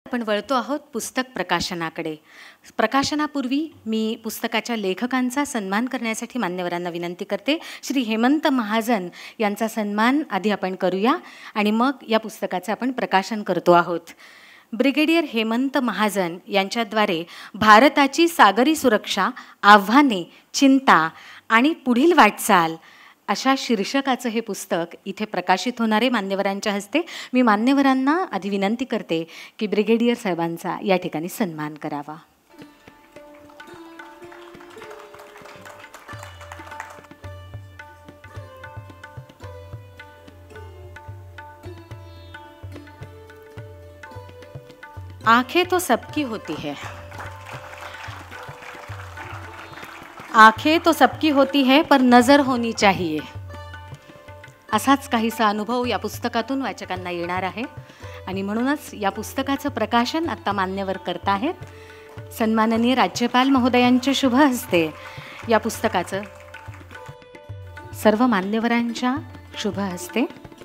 आपण वळतो आहोत पुस्तक प्रकाशनाकडे. प्रकाशनापूर्वी मी पुस्तकाच्या लेखकांचा सन्मान करण्यासाठी मान्यवरांना विनंती करते. श्री हेमंत महाजन यांचा सन्मान आधी आपण करूया आणि मग या पुस्तकाचं आपण प्रकाशन करतो आहोत. ब्रिगेडियर हेमंत महाजन यांच्याद्वारे भारताची सागरी सुरक्षा, आव्हाने, चिंता आणि पुढील वाटचाल अशा शीर्षकाचं हे पुस्तक इथे प्रकाशित होणारे मान्यवरांच्या हस्ते. मी मान्यवरांना आधी विनंती करते की ब्रिगेडियर साहेबांचा या ठिकाणी सन्मान करावा. आंखें तो सबकी होती है, आंखें तो सबकी होती है पर नजर होनी चाहिए. असाच काहीसा अनुभव या पुस्तकातून वाचकांना येणार आहे आणि म्हणूनच या पुस्तकाचं प्रकाशन आत्ता मान्यवर करत आहेत. सन्माननीय राज्यपाल महोदयांच्या शुभ हस्ते या पुस्तकाचं, सर्व मान्यवरांच्या शुभ हस्ते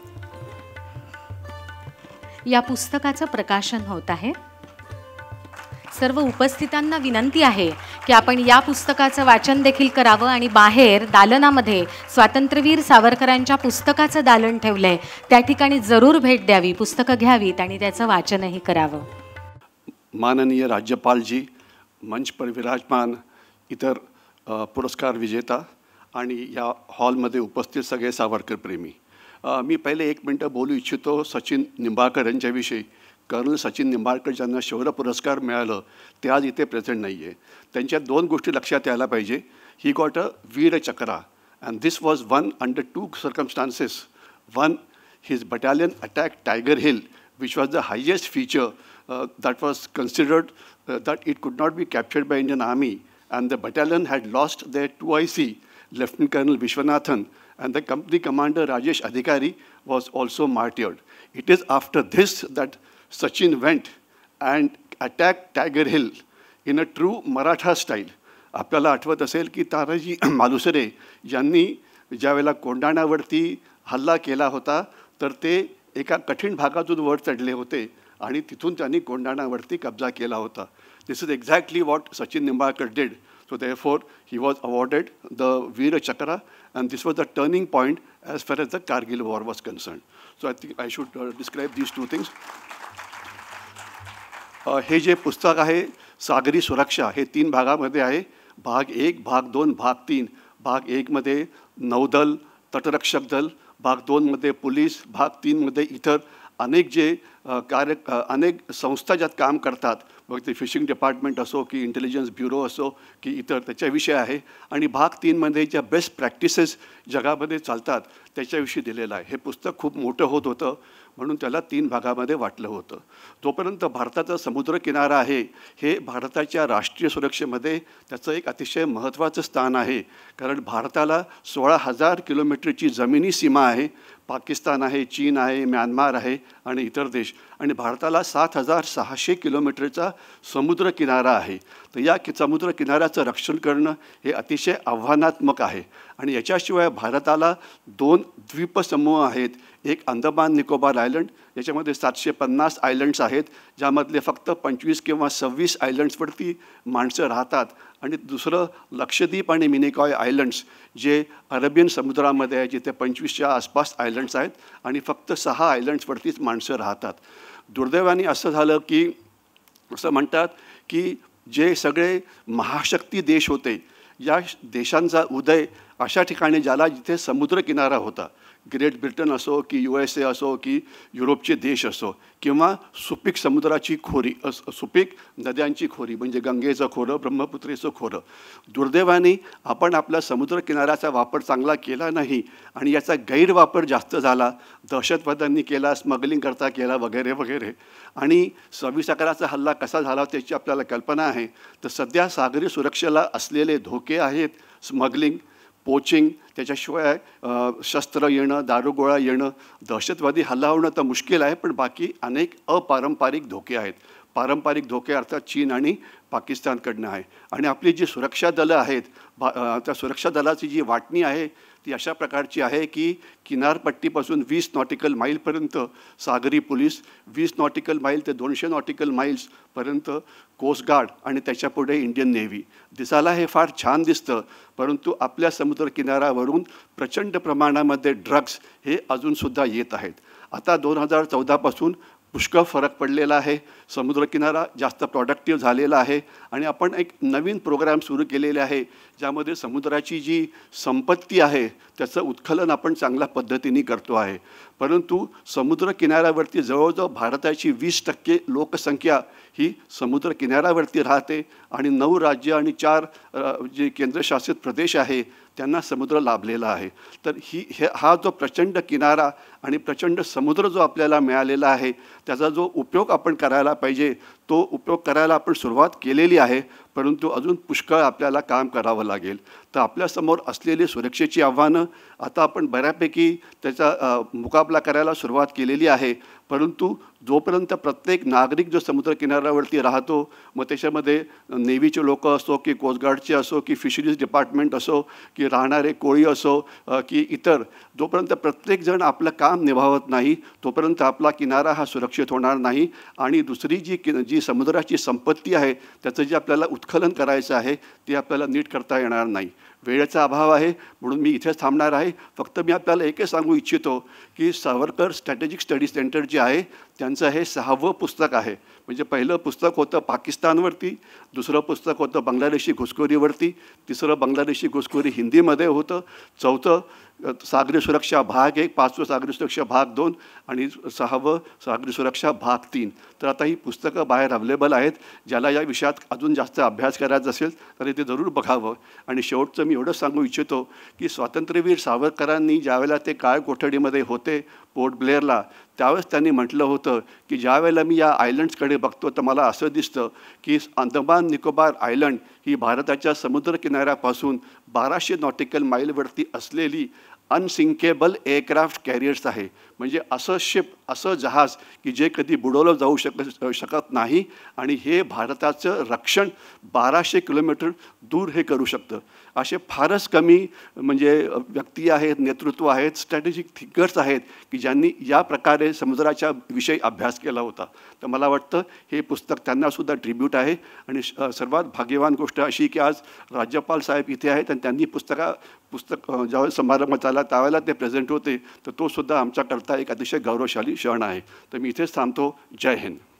या पुस्तकाचं प्रकाशन होत आहे. सर्व उपस्थितांना विनंती आहे की आपण या पुस्तकाचं वाचन देखील करावं आणि बाहेर दालनामध्ये स्वातंत्र्यवीर सावरकरांच्या पुस्तकाचं दालन ठेवलंय, त्या ठिकाणी जरूर भेट द्यावी, पुस्तकं घ्यावीत आणि त्याचं वाचनही करावं. माननीय राज्यपालजी, मंच पर विराजमान इतर पुरस्कार विजेता आणि या हॉलमध्ये उपस्थित सगळे सावरकर प्रेमी, मी पहिले 1 मिनटं बोलू इच्छितो सचिन निंबाळकर यांच्याविषयी. कर्नल सचिन निंबाळकर ज्यांना शौर्य पुरस्कार मिळालं ते आज इथे प्रेझेंट नाही आहे. त्यांच्या 2 गोष्टी लक्षात यायला पाहिजे. He got a Vir Chakra and this was one under 2 circumstances. One, his battalion attacked Tiger Hill, which was the highest feature that was considered that it could not be captured by Indian Army, and the battalion had lost their 2IC, Lieutenant Colonel Vishwanathan, and the company commander Rajesh Adhikari was also martyred. It is after this that Sachin went and attacked Tiger Hill in a true Maratha style. आपल्याला आठवत असेल की तानाजी मालुसरे यांनी ज्यावेळेला कोंढाण्यावरती हल्ला केला होता तर ते एका कठीण भागातून वर चढले होते आणि तिथून त्यांनी कोंढाण्यावरती कब्जा केला होता. This is exactly what Sachin Nimbalkar did. So therefore, he was awarded the Veer Chakra, and this was the turning point as far as the Kargil war was concerned. So I think I should describe these 2 things. हे जे पुस्तक आहे सागरी सुरक्षा हे 3 भागामध्ये आहे. भाग 1, भाग 2, भाग 3. भाग 1 मध्ये नौदल, तटरक्षक दल, भाग 2 मध्ये पोलीस, भाग 3 मध्ये इतर अनेक जे अनेक संस्था ज्यात काम करतात, मग ते फिशिंग डिपार्टमेंट असो की इंटेलिजन्स ब्युरो असो की इतर, त्याच्याविषयी आहे. आणि भाग 3 मध्ये ज्या बेस्ट प्रॅक्टिसेस जगामध्ये चालतात त्याच्याविषयी दिलेलं आहे. हे पुस्तक खूप मोठं होत होतं म्हणून त्याला 3 भागामध्ये वाटलं होतं. जोपर्यंत भारताचा समुद्रकिनारा आहे हे भारताच्या राष्ट्रीय सुरक्षेमध्ये त्याचं एक अतिशय महत्त्वाचं स्थान आहे. कारण भारताला 16,000 किलोमीटरची जमिनी सीमा आहे. पाकिस्तान आहे, चीन आहे, म्यानमार आहे आणि इतर देश, आणि भारताला 7,600 किलोमीटरचा समुद्रकिनारा आहे. तर या समुद्रकिनाऱ्याचं रक्षण करणं हे अतिशय आव्हानात्मक आहे. आणि याच्याशिवाय भारताला 2 द्वीपसमूह आहेत. एक अंदमान निकोबार आयलंड, याच्यामध्ये 750 आयलंड्स आहेत, ज्यामधले फक्त 25 किंवा 26 आयलंड्सवरती माणसं राहतात. आणि दुसरं लक्षद्वीप आणि मिनिकॉय आयलंड्स जे अरेबियन समुद्रामध्ये आहे, जिथे 25च्या आसपास आयलंड्स आहेत आणि फक्त 6 आयलंड्सवरतीच माणसं राहतात. दुर्दैवाने असं झालं की असं म्हणतात की जे सगळे महाशक्ती देश होते, या देशांचा उदय अशा ठिकाणी झाला जिथे समुद्रकिनारा होता. ग्रेट ब्रिटन असो की USA असो की युरोपचे देश असो, किंवा सुपीक समुद्राची खोरी, सुपीक नद्यांची खोरी म्हणजे गंगेचं खोरं, ब्रह्मपुत्रेचं खोरं. दुर्दैवाने आपण आपल्या समुद्रकिनाऱ्याचा वापर चांगला केला नाही आणि याचा गैरवापर जास्त झाला. दहशतवाद्यांनी केला, स्मगलिंग करता केला वगैरे वगैरे. आणि 26/11चा हल्ला कसा झाला त्याची आपल्याला कल्पना आहे. तर सध्या सागरी सुरक्षेला असलेले धोके आहेत स्मगलिंग, पोचिंग, त्याच्याशिवाय शस्त्र येणं, दारुगोळा येणं, दहशतवादी हल्ला होणं तर मुश्किल आहे, पण बाकी अनेक अपारंपरिक धोके आहेत. पारंपरिक धोके अर्थात चीन आणि पाकिस्तानकडनं आहे. आणि आपली जी सुरक्षा दलं आहेत त्या सुरक्षा दलाची जी वाटणी आहे ती अशा प्रकारची आहे की किनारपट्टीपासून 20 नॉटिकल माईलपर्यंत सागरी पोलीस, 20 नॉटिकल माईल ते 200 नॉटिकल माईल्सपर्यंत कोस्ट गार्ड आणि त्याच्यापुढे इंडियन नेव्ही. दिसायला हे फार छान दिसतं, परंतु आपल्या समुद्रकिनाऱ्यावरून प्रचंड प्रमाणामध्ये ड्रग्ज हे अजूनसुद्धा येत आहेत. आता 2014पासून पुष्कळ फरक पडलेला आहे. समुद्रकिनारा जास्त प्रॉडक्टिव्ह झालेला आहे आणि आपण एक नवीन प्रोग्राम सुरू केलेले आहे ज्यामध्ये समुद्राची जी संपत्ती आहे त्याचं उत्खनन आपण चांगल्या पद्धतीने करतो आहे. परंतु समुद्रकिनाऱ्यावरती जवळजवळ भारताची 20% लोकसंख्या ही समुद्रकिनाऱ्यावरती राहते आणि 9 राज्य आणि 4 जे केंद्रशासित प्रदेश आहे त्यांना समुद्र लाभलेला आहे. तर हा जो प्रचंड किनारा आणि प्रचंड समुद्र जो आपल्याला मिळालेला आहे त्याचा जो उपयोग आपण करायला पाहिजे तो उपयोग करायला आपण सुरुवात केलेली आहे, परंतु अजून पुष्कळ आपल्याला काम करावं लागेल. तर आपल्यासमोर असलेली सुरक्षेची आव्हानं आता आपण बऱ्यापैकी त्याचा मुकाबला करायला सुरुवात केलेली आहे. परंतु जोपर्यंत प्रत्येक नागरिक जो समुद्रकिनाऱ्यावरती राहतो, मग त्याच्यामध्ये नेव्हीचे लोक असो की कोस्टगार्डचे असो की फिशरीज डिपार्टमेंट असो की राहणारे कोळी असो की इतर, जोपर्यंत प्रत्येकजण आपलं काम निभावत नाही तोपर्यंत आपला किनारा हा सुरक्षित होणार नाही. आणि दुसरी जी समुद्राची संपत्ती आहे त्याचं जे आपल्याला उत्खनन करायचं आहे ते आपल्याला नीट करता येणार नाही. वेळेचा अभाव आहे म्हणून मी इथेच थांबणार आहे. फक्त मी आपल्याला एकच सांगू इच्छितो की सावरकर स्ट्रॅटेजिक स्टडी सेंटर जे आहे त्यांचं हे 6वं पुस्तक आहे. म्हणजे पहिलं पुस्तक होतं पाकिस्तानवरती, दुसरं पुस्तक होतं बांगलादेशी घुसखोरीवरती, तिसरं बांगलादेशी घुसखोरी हिंदीमध्ये होतं, चौथं सागरी सुरक्षा भाग 1, 5वं सागरी सुरक्षा भाग 2 आणि 6वं सागरी सुरक्षा भाग 3. तर आता ही पुस्तकं बाहेर अवेलेबल आहेत. ज्याला या विषयात अजून जास्त अभ्यास करायचा असेल तर ते जरूर बघावं. आणि शेवटचं मी एवढंच सांगू इच्छितो की स्वातंत्र्यवीर सावरकरांनी ज्यावेळेला ते काळ कोठडीमध्ये होते पोर्ट ब्लेअरला, त्यावेळेस त्यांनी म्हटलं होतं की ज्यावेळेला मी या आयलंड्सकडे बघतो तर मला असं दिसतं की अंदमान निकोबार आयलंड ही भारताच्या समुद्रकिनाऱ्यापासून 1200 नॉटिकल माईलवरती असलेली अनसिंकेबल एअरक्राफ्ट कॅरियर्स आहे. म्हणजे असं शिप, असं जहाज की जे कधी बुडवलं जाऊ शकत नाही आणि हे भारताचं रक्षण 1200 किलोमीटर दूर हे करू शकतं. असे फारच कमी म्हणजे व्यक्ती आहेत, नेतृत्व आहेत, स्ट्रॅटेजिक थिंकर्स आहेत की ज्यांनी या प्रकारे समुद्राच्या विषयी अभ्यास केला होता. तर मला वाटतं हे पुस्तक त्यांनासुद्धा ट्रिब्यूट आहे. आणि सर्वात भाग्यवान गोष्ट अशी की आज राज्यपाल साहेब इथे आहेत आणि त्यांनी पुस्तक ज्यावेळेस समारंभ झाला त्यावेळेला ते प्रेझेंट होते. तर तोसुद्धा आमच्याकरता एक अतिशय गौरवशाली क्षण आहे. तर मी इथेच थांबतो. जय हिंद.